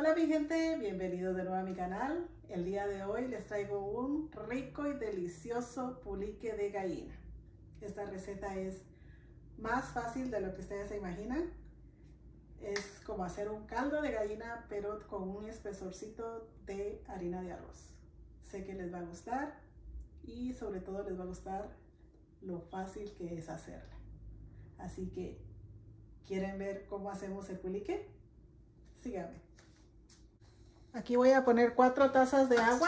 Hola mi gente, bienvenidos de nuevo a mi canal. El día de hoy les traigo un rico y delicioso pulique de gallina. Esta receta es más fácil de lo que ustedes se imaginan. Es como hacer un caldo de gallina pero con un espesorcito de harina de arroz. Sé que les va a gustar y sobre todo les va a gustar lo fácil que es hacerla. Así que, ¿quieren ver cómo hacemos el pulique? Síganme. Aquí voy a poner 4 tazas de agua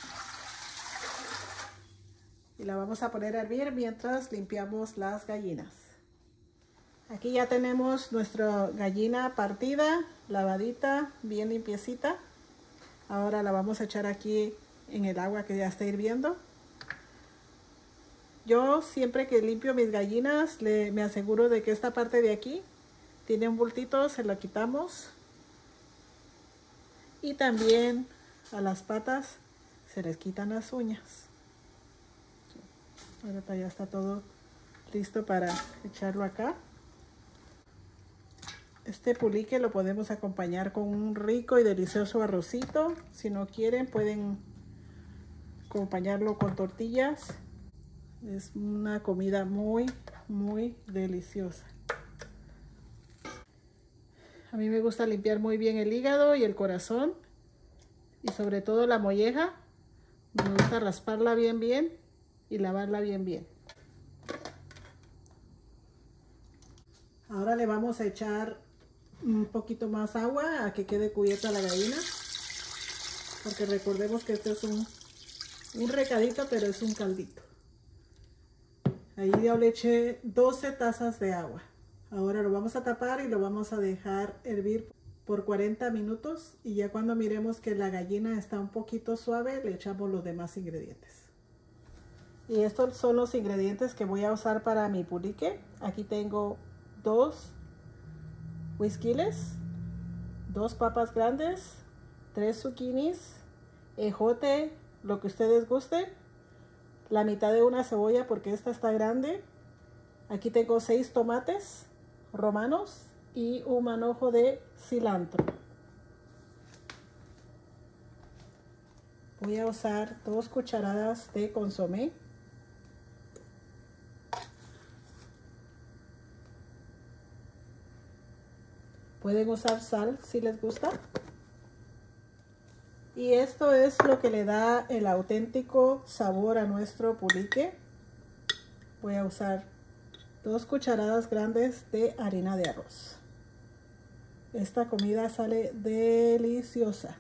y la vamos a poner a hervir mientras limpiamos las gallinas. Aquí ya tenemos nuestra gallina partida, lavadita, bien limpiecita. Ahora la vamos a echar aquí en el agua que ya está hirviendo. Yo siempre que limpio mis gallinas me aseguro de que esta parte de aquí tiene un bultito, se lo quitamos. Y también a las patas se les quitan las uñas. Ahora ya está todo listo para echarlo acá. Este pulique lo podemos acompañar con un rico y delicioso arrocito. Si no quieren, pueden acompañarlo con tortillas. Es una comida muy deliciosa. A mí me gusta limpiar muy bien el hígado y el corazón y sobre todo la molleja. Me gusta rasparla bien y lavarla bien. Ahora le vamos a echar un poquito más agua a que quede cubierta la gallina, porque recordemos que este es un recadito, pero es un caldito. Ahí yo le eché 12 tazas de agua. Ahora lo vamos a tapar y lo vamos a dejar hervir por 40 minutos y ya cuando miremos que la gallina está un poquito suave, le echamos los demás ingredientes. Y estos son los ingredientes que voy a usar para mi pulique. Aquí tengo 2 huisquiles, 2 papas grandes, 3 zucchinis, ejote, lo que ustedes gusten, la mitad de una cebolla porque esta está grande. Aquí tengo 6 tomates romanos y un manojo de cilantro. Voy a usar 2 cucharadas de consomé. Pueden usar sal si les gusta. Y esto es lo que le da el auténtico sabor a nuestro pulique. Voy a usar 2 cucharadas grandes de harina de arroz. Esta comida sale deliciosa.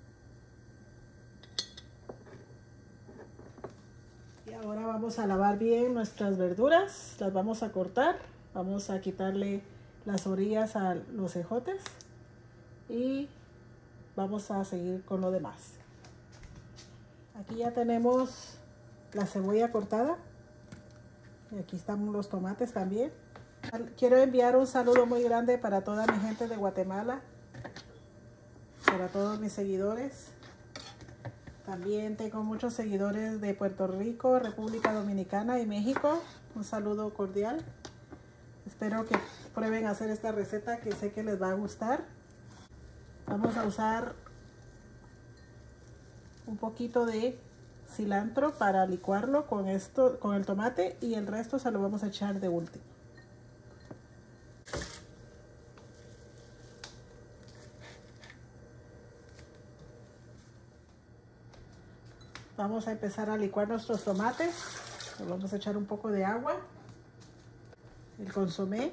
Y ahora vamos a lavar bien nuestras verduras. Las vamos a cortar. Vamos a quitarle las orillas a los ejotes. Y vamos a seguir con lo demás. Aquí ya tenemos la cebolla cortada. Y aquí están los tomates también. Quiero enviar un saludo muy grande para toda mi gente de Guatemala, para todos mis seguidores. También tengo muchos seguidores de Puerto Rico, República Dominicana y México. Un saludo cordial. Espero que prueben hacer esta receta que sé que les va a gustar. Vamos a usar un poquito de cilantro para licuarlo con el tomate y el resto se lo vamos a echar de último. Vamos a empezar a licuar nuestros tomates. Le vamos a echar un poco de agua, el consomé,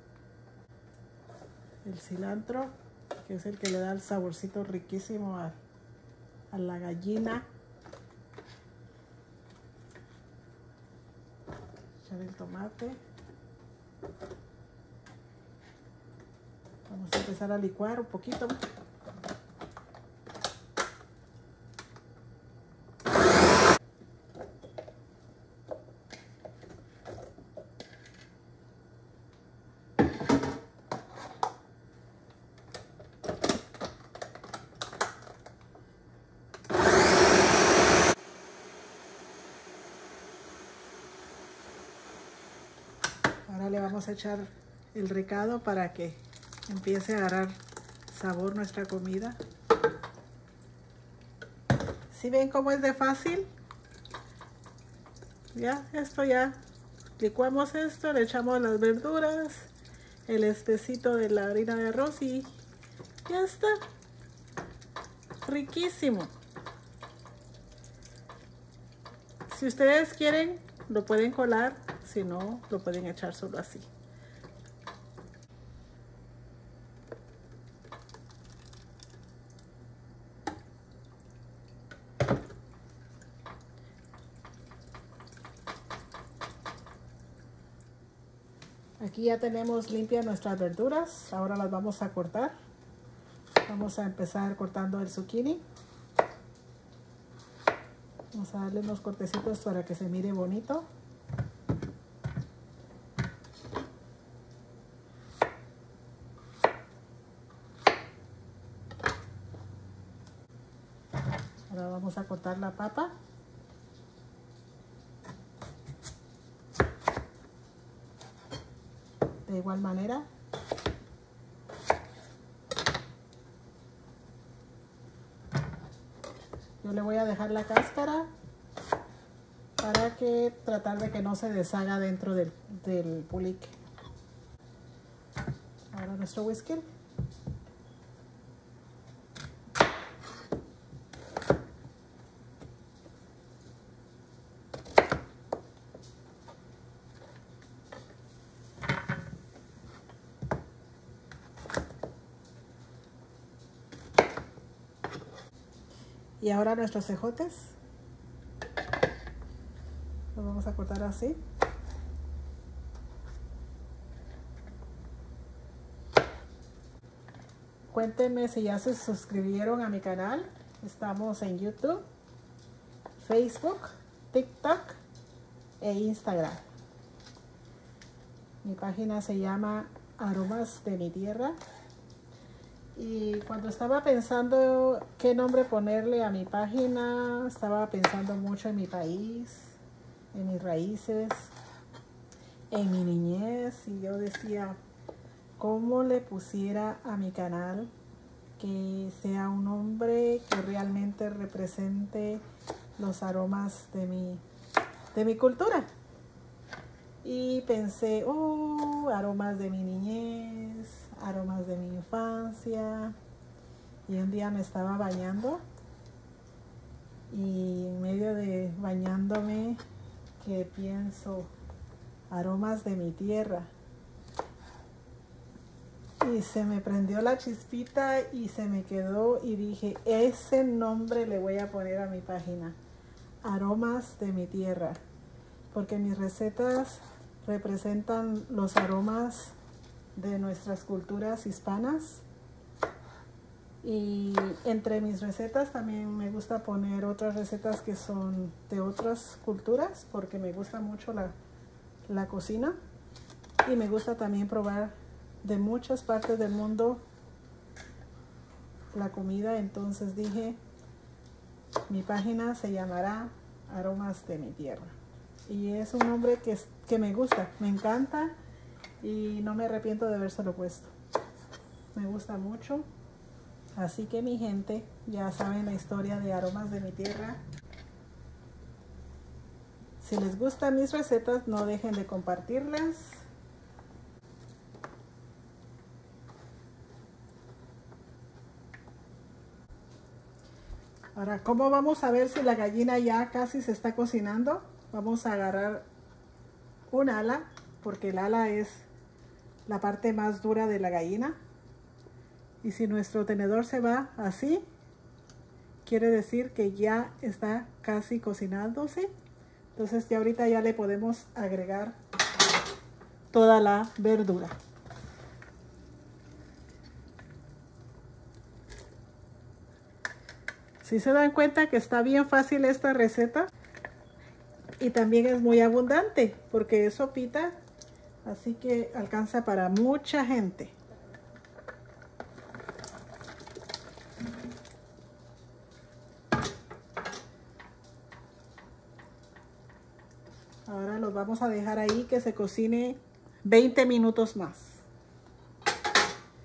el cilantro, que es el que le da el saborcito riquísimo a la gallina. Echar el tomate. Vamos a empezar a licuar un poquito. Ahora le vamos a echar el recado para que empiece a agarrar sabor nuestra comida. ¿Sí ven cómo es de fácil? Ya, esto ya. Licuamos esto, le echamos las verduras, el espesito de la harina de arroz y ya está. Riquísimo. Si ustedes quieren, lo pueden colar. Si no, lo pueden echar solo así. Aquí ya tenemos limpias nuestras verduras. Ahora las vamos a cortar. Vamos a empezar cortando el zucchini. Vamos a darle unos cortecitos para que se mire bonito. Ahora vamos a cortar la papa. De igual manera. Yo le voy a dejar la cáscara para que tratar de que no se deshaga dentro del pulique. Ahora nuestro whisker. Y ahora nuestros cejotes. Los vamos a cortar así. Cuéntenme si ya se suscribieron a mi canal. Estamos en YouTube, Facebook, TikTok e Instagram. Mi página se llama Aromas de mi Tierra. Y cuando estaba pensando qué nombre ponerle a mi página, estaba pensando mucho en mi país, en mis raíces, en mi niñez. Y yo decía, ¿cómo le pusiera a mi canal que sea un nombre que realmente represente los aromas de mi cultura? Y pensé, aromas de mi niñez, aromas de mi infancia. Y un día me estaba bañando y en medio de bañándome que pienso, aromas de mi tierra. Y se me prendió la chispita y se me quedó y dije, ese nombre le voy a poner a mi página, Aromas de mi Tierra, porque mis recetas representan los aromas de nuestras culturas hispanas. Y entre mis recetas también me gusta poner otras recetas que son de otras culturas, porque me gusta mucho la cocina y me gusta también probar de muchas partes del mundo la comida. Entonces dije, mi página se llamará Aromas de mi Tierra. Y es un nombre que me gusta, me encanta y no me arrepiento de habérselo puesto. Me gusta mucho. Así que mi gente, ya saben la historia de Aromas de mi Tierra. Si les gustan mis recetas, no dejen de compartirlas. Ahora, ¿cómo vamos a ver si la gallina ya casi se está cocinando? Vamos a agarrar un ala, porque el ala es la parte más dura de la gallina. Y si nuestro tenedor se va así, quiere decir que ya está casi cocinándose. Entonces ya ahorita ya le podemos agregar toda la verdura. Si se dan cuenta que está bien fácil esta receta y también es muy abundante porque es sopita, así que alcanza para mucha gente. Ahora los vamos a dejar ahí que se cocine 20 minutos más.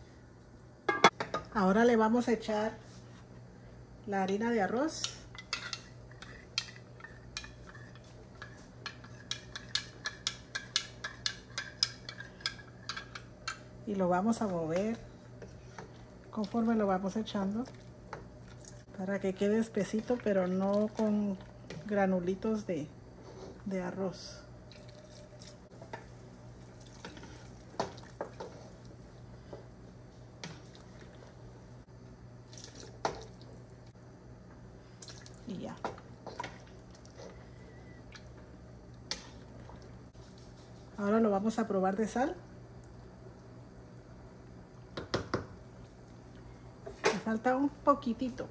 Ahora le vamos a echar la harina de arroz y lo vamos a mover conforme lo vamos echando para que quede espesito, pero no con granulitos de arroz. Y ya. Ahora lo vamos a probar de sal. Me falta un poquitito.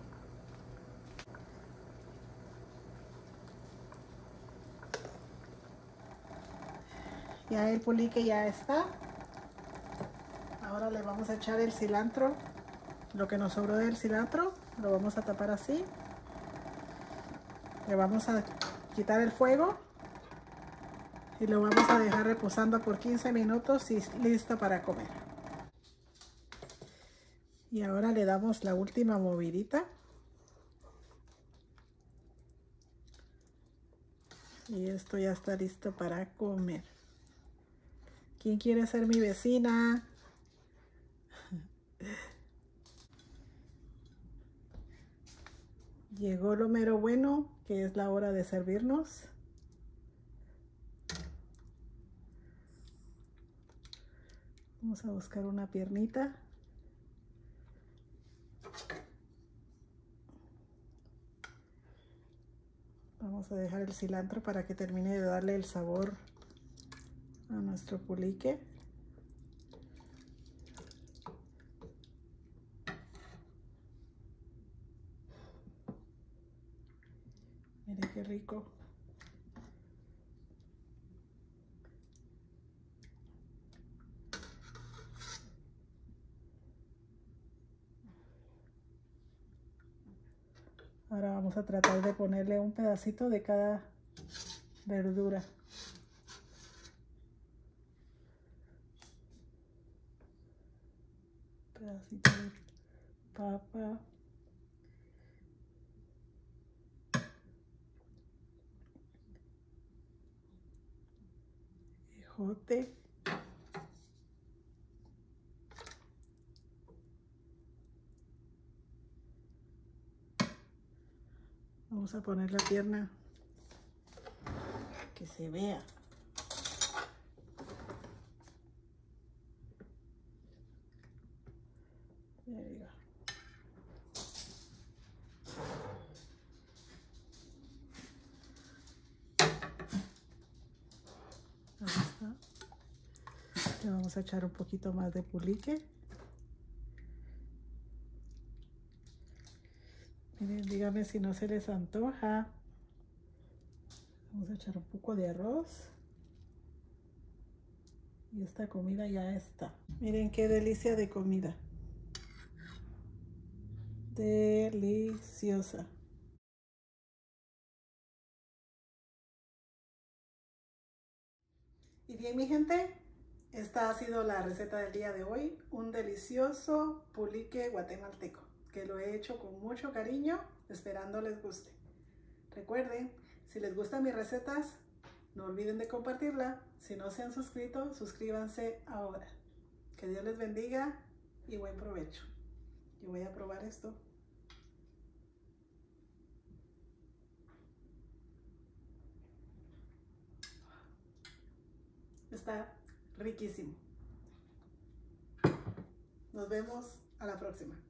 Ya el pulique ya está. Ahora le vamos a echar el cilantro. Lo que nos sobró del cilantro lo vamos a tapar así. Le vamos a quitar el fuego y lo vamos a dejar reposando por 15 minutos y listo para comer. Y ahora le damos la última movidita. Y esto ya está listo para comer. ¿Quién quiere ser mi vecina? Llegó lo mero bueno, que es la hora de servirnos. Vamos a buscar una piernita. Vamos a dejar el cilantro para que termine de darle el sabor a nuestro pulique. Miren qué rico. Ahora vamos a tratar de ponerle un pedacito de cada verdura. Pedacito de papa. Ejote. Vamos a poner la pierna que se vea. Ahí va. Ahí está. Le vamos a echar un poquito más de pulique. Miren, díganme si no se les antoja. Vamos a echar un poco de arroz. Y esta comida ya está. Miren qué delicia de comida. Deliciosa. Y bien, mi gente, esta ha sido la receta del día de hoy. Un delicioso pulique guatemalteco, que lo he hecho con mucho cariño, esperando les guste. Recuerden, si les gustan mis recetas, no olviden de compartirla. Si no se han suscrito, suscríbanse ahora. Que Dios les bendiga y buen provecho. Yo voy a probar esto. Está riquísimo. Nos vemos a la próxima.